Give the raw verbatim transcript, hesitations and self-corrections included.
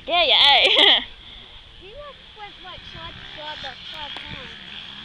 Yeah, yeah. He like went like side to side like five times.